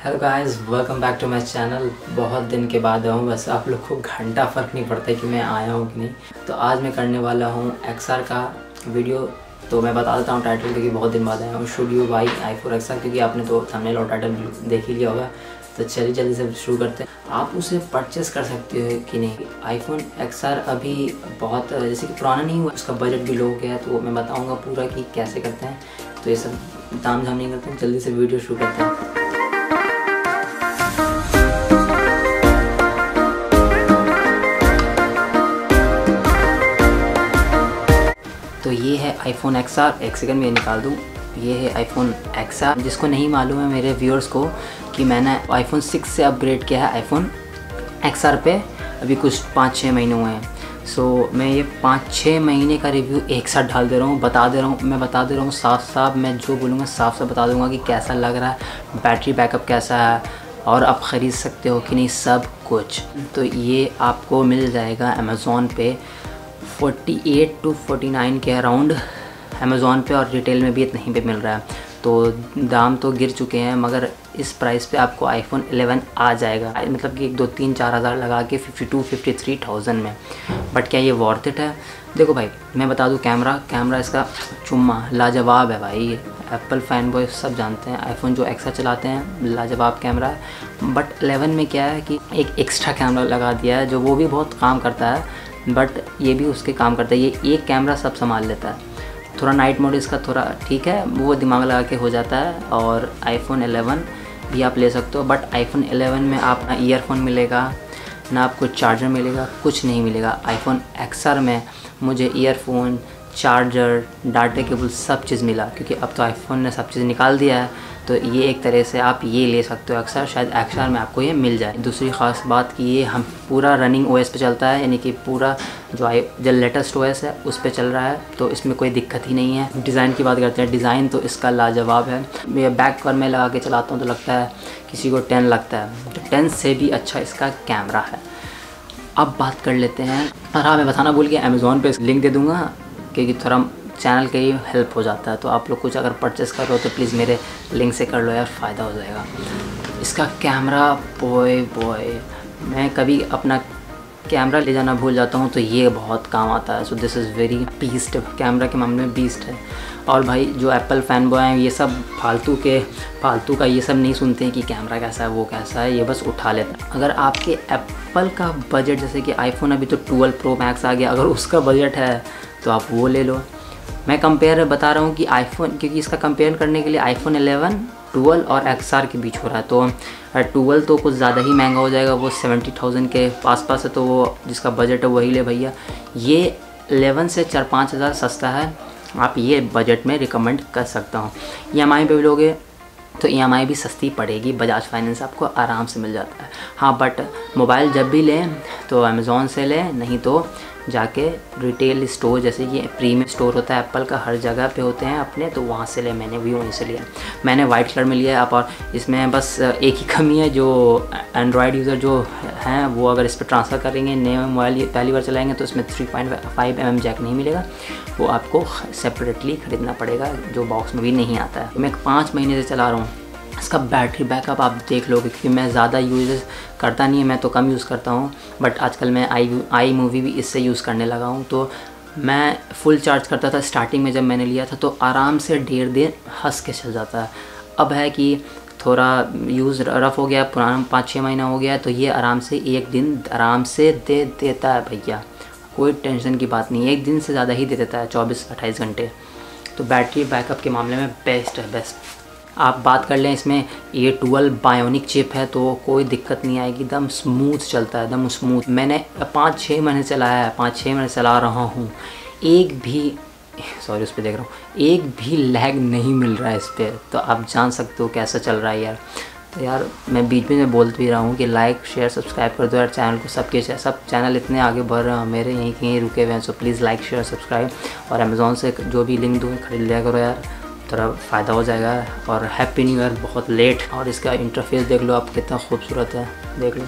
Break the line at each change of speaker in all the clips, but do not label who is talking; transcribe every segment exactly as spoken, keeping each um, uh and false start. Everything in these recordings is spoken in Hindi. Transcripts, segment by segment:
Hello guys, welcome back to my channel. बहुत दिन के बाद आया हूँ, बस आप लोग को घंटा फ़र्क नहीं पड़ता कि मैं आया हूँ कि नहीं। तो आज मैं करने वाला हूँ एक्स आर का वीडियो। तो मैं बता देता हूँ टाइटल, क्योंकि बहुत दिन बाद आया हूँ। Should you buy iPhone X R, क्योंकि आपने तो थंबनेल और टाइटल देख ही लिया होगा। तो चलिए जल्दी से शुरू करते हैं। आप उसे परचेस कर सकते हो कि नहीं। आईफोन एक्स आर अभी बहुत जैसे कि पुराना नहीं हुआ, उसका बजट भी लो गया है। तो मैं बताऊँगा पूरा कि कैसे करते हैं। तो ये सब ताम झाम नहीं करते हैं, जल्दी से वीडियो शुरू करते हैं। तो ये है आईफोन एक्स आर। एक सेकंड में निकाल दूँ। ये है आईफोन एक्स आर। जिसको नहीं मालूम है मेरे व्यूअर्स को कि मैंने आईफोन सिक्स से अपग्रेड किया है आईफोन एक्स आर पे, अभी कुछ पाँच छः महीने हुए हैं। सो so, मैं ये पाँच छः महीने का रिव्यू एक साथ डाल दे रहा हूँ, बता दे रहा हूँ मैं बता दे रहा हूँ साफ साफ। मैं जो बोलूँगा साफ साफ बता दूँगा कि कैसा लग रहा है, बैटरी बैकअप कैसा है, और आप ख़रीद सकते हो कि नहीं, सब कुछ। तो ये आपको मिल जाएगा अमेज़ॉन पे अड़तालीस टू उनचास के अराउंड अमेज़ॉन पे, और रिटेल में भी इतने पे मिल रहा है। तो दाम तो गिर चुके हैं, मगर इस प्राइस पे आपको आईफोन इलेवन आ जाएगा, मतलब कि एक दो तीन चार हज़ार लगा के fifty two fifty three thousand में। बट क्या ये वर्थ इट है? देखो भाई, मैं बता दूं, कैमरा कैमरा इसका चुम्मा लाजवाब है भाई। एप्पल फैन बॉय सब जानते हैं, आईफोन जो एक्स आर चलाते हैं लाजवाब कैमरा है। बट इलेवन में क्या है कि एक एक्स्ट्रा कैमरा लगा दिया है, जो वो भी बहुत काम करता है, बट ये भी उसके काम करता है। ये एक कैमरा सब संभाल लेता है। थोड़ा नाइट मोड इसका थोड़ा ठीक है, वो दिमाग लगा के हो जाता है। और आईफोन इलेवन भी आप ले सकते हो, बट आईफोन इलेवन में आप ना ईयरफोन मिलेगा, ना आपको चार्जर मिलेगा, कुछ नहीं मिलेगा। आईफोन एक्स आर में मुझे ईयरफोन, चार्जर, डाटा केबल सब चीज़ मिला, क्योंकि अब तो आईफोन ने सब चीज़ निकाल दिया है। तो ये एक तरह से आप ये ले सकते हो एक्स आर, शायद एक्स आर में आपको ये मिल जाए। दूसरी ख़ास बात कि ये हम पूरा रनिंग ओएस पे चलता है, यानी कि पूरा जो आई जो लेटेस्ट ओएस है उस पे चल रहा है। तो इसमें कोई दिक्कत ही नहीं है। डिज़ाइन की बात करते हैं, डिज़ाइन तो इसका लाजवाब है। मैं बैक पर में लगा के चलाता हूँ तो लगता है किसी को टेन लगता है, तो टेन से भी अच्छा इसका कैमरा है। अब बात कर लेते हैं, और हाँ मैं बताना भूल गया, अमेज़ॉन पे लिंक दे दूँगा, क्योंकि थोड़ा चैनल के ही हेल्प हो जाता है। तो आप लोग कुछ अगर परचेस कर रहे हो तो प्लीज़ मेरे लिंक से कर लो यार, फ़ायदा हो जाएगा। इसका कैमरा बॉय बॉय, मैं कभी अपना कैमरा ले जाना भूल जाता हूँ तो ये बहुत काम आता है। So this is very beast, camera के मामले में बीस्ट है। और भाई जो एप्पल फैन बॉय हैं, ये सब फालतू के फालतू का ये सब नहीं सुनते हैं कि कैमरा कैसा है वो कैसा है, ये बस उठा लेते हैं। अगर आपके एप्पल का बजट, जैसे कि आईफोन अभी तो ट्वेल्व प्रो मैक्स आ गया, अगर उसका बजट है तो आप वो ले लो। मैं कंपेयर बता रहा हूँ कि आईफोन, क्योंकि इसका कंपेयर करने के लिए आईफोन इलेवन, ट्वेल्व और एक्स आर के बीच हो रहा है। तो ट्वेल्व तो कुछ ज़्यादा ही महंगा हो जाएगा, वो सेवेंटी थाउजेंड के पास पास है। तो वो जिसका बजट है वही ले भैया। ये इलेवन से चार पाँच हज़ार सस्ता है, आप ये बजट में रिकमेंड कर सकता हूँ। ई एम आई पे भी लोगे तो ई एम आई भी सस्ती पड़ेगी, बजाज फाइनेंस आपको आराम से मिल जाता है। हाँ, बट मोबाइल जब भी लें तो अमेज़ॉन से लें, नहीं तो जाके रिटेल स्टोर, जैसे ये प्रीमियम स्टोर होता है एप्पल का, हर जगह पे होते हैं अपने, तो वहाँ से ले। मैंने भी वहीं से लिया। मैंने वाइट कलर में लिया है आप, और इसमें बस एक ही कमी है, जो एंड्रॉयड यूज़र जो हैं वो अगर इस पर ट्रांसफ़र करेंगे, नए मोबाइल पहली बार चलाएंगे, तो इसमें three point five M M jack नहीं मिलेगा, वो आपको सेपरेटली ख़रीदना पड़ेगा, जो बॉक्स में भी नहीं आता है। मैं पाँच महीने से चला रहा हूँ। इसका बैटरी बैकअप आप देख लोगे, क्योंकि मैं ज़्यादा यूज़ करता नहीं है, मैं तो कम यूज़ करता हूँ। बट आजकल मैं आई आई मूवी भी इससे यूज़ करने लगा हूँ। तो मैं फुल चार्ज करता था स्टार्टिंग में, जब मैंने लिया था तो आराम से डेढ़ दिन हंस के चल जाता है। अब है कि थोड़ा यूज़ रफ़ हो गया, पुराना पाँच छः महीना हो गया, तो ये आराम से एक दिन आराम से दे देता है भैया, कोई टेंशन की बात नहीं है। एक दिन से ज़्यादा ही दे देता है, चौबीस अट्ठाईस घंटे। तो बैटरी बैकअप के मामले में बेस्ट है, बेस्ट। आप बात कर लें, इसमें ये ट्वेल्व बायोनिक चिप है, तो कोई दिक्कत नहीं आएगी, एकदम स्मूथ चलता है, एकदम स्मूथ। मैंने पाँच छः महीने चलाया है, पाँच छः महीने चला रहा हूँ, एक भी सॉरी उस पर देख रहा हूँ, एक भी लैग नहीं मिल रहा है इस पर। तो आप जान सकते हो कैसा चल रहा है यार। तो यार मैं बीच में बोल भी रहा हूँ कि लाइक शेयर सब्सक्राइब कर दो यार चैनल को। सबके सब चैनल इतने आगे बढ़ रहे हैं, मेरे यहीं कहीं रुके हुए हैं। So please like share subscribe, और अमेज़ॉन से जो भी लिंक दूँ खरीद लिया करो यार, थोड़ा फ़ायदा हो जाएगा। और हैप्पी न्यू ईयर बहुत लेट। और इसका इंटरफेस देख लो आप, कितना खूबसूरत है, देख लो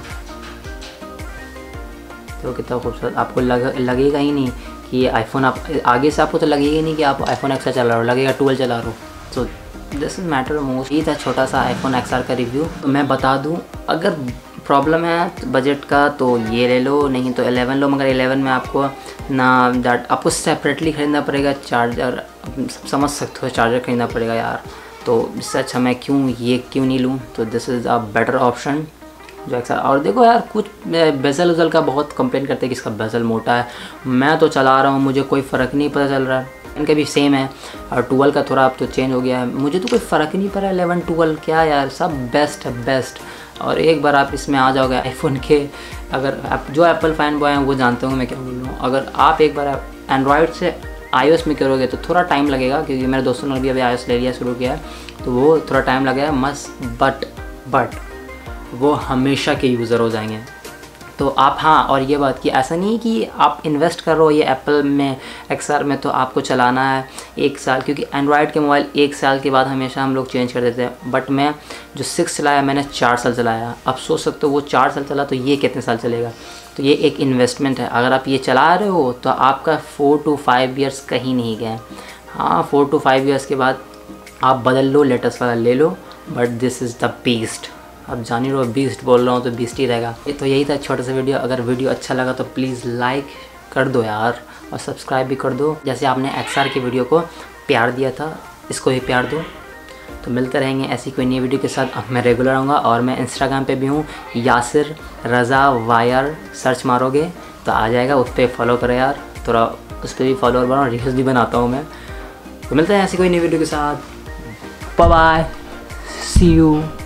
तो कितना खूबसूरत। आपको लग लगेगा ही नहीं कि ये आईफोन, आप आगे से आपको तो लगेगा ही नहीं कि आप आईफोन एक्स चला रहे हो, लगेगा ट्वेल्व चला रहे हो। तो दिस इज़ मैटर मोस्ट। ये था छोटा सा आईफोन एक्स आर का रिव्यू। तो मैं बता दूँ, अगर प्रॉब्लम है बजट का तो ये ले लो, नहीं तो इलेवन लो। मगर इलेवन में आपको ना दैट आपको सेपरेटली ख़रीदना पड़ेगा चार्जर, समझ सकते हो, चार्जर ख़रीदना पड़ेगा यार। तो इससे अच्छा मैं क्यों ये क्यों नहीं लूँ। तो this is a better option जो एक्स आर। और देखो यार, कुछ बेजल उजल का बहुत कंप्लेन करते हैं कि इसका बेजल मोटा है। मैं तो चला रहा हूँ, मुझे कोई फ़र्क नहीं पता चल रहा है। इनका भी सेम है। और ट्वेल्व का थोड़ा अब तो चेंज हो गया है, मुझे तो कोई फ़र्क ही नहीं पड़ा। इलेवन ट्वेल्व क्या यार, सब बेस्ट है बेस्ट। और एक बार आप इसमें आ जाओगे आईफोन के, अगर आप जो एप्पल फ़ैन बॉय हैं वो जानते होंगे मैं क्या बोल रहा हूँ। अगर आप एक बार एंड्रॉयड से आईओएस में करोगे तो थोड़ा टाइम लगेगा, क्योंकि मेरे दोस्तों ने भी अभी आईओएस ले लिया, शुरू किया है, तो वो थोड़ा टाइम लगेगा मस्त। बट बट वो हमेशा के यूज़र हो जाएंगे। तो आप, हाँ, और ये बात कि ऐसा नहीं कि आप इन्वेस्ट कर रहे हो ये एप्पल में एक्सआर में तो आपको चलाना है एक साल, क्योंकि एंड्रॉयड के मोबाइल एक साल के बाद हमेशा हम लोग चेंज कर देते हैं। बट मैं जो सिक्स चलाया मैंने चार साल चलाया। अब सोच सकते हो वो चार साल चला तो ये कितने साल चलेगा। तो ये एक इन्वेस्टमेंट है। अगर आप ये चला रहे हो तो आपका फोर टू फाइव ईयर्स कहीं नहीं गए। हाँ, फोर टू फाइव ईयर्स के बाद आप बदल लो, लेटेस्ट वाला ले लो। But this is the beast. अब जान ही रहो, बीस्ट बोल रहा हूँ तो बीस्ट ही रहेगा। तो यही था छोटा सा वीडियो। अगर वीडियो अच्छा लगा तो प्लीज़ लाइक कर दो यार, और सब्सक्राइब भी कर दो। जैसे आपने एक्सआर की वीडियो को प्यार दिया था, इसको भी प्यार दो। तो मिलते रहेंगे ऐसी कोई नई वीडियो के साथ। अब मैं रेगुलर आऊँगा, और मैं इंस्टाग्राम पे भी हूँ, यासिर रज़ा वायर सर्च मारोगे तो आ जाएगा। उस पर फॉलो करो यार, थोड़ा उस पर भी फॉलोअर बनाओ, रील्स भी बनाता हूँ मैं। तो मिलते हैं ऐसी कोई नई वीडियो के साथ। Bye bye, see you.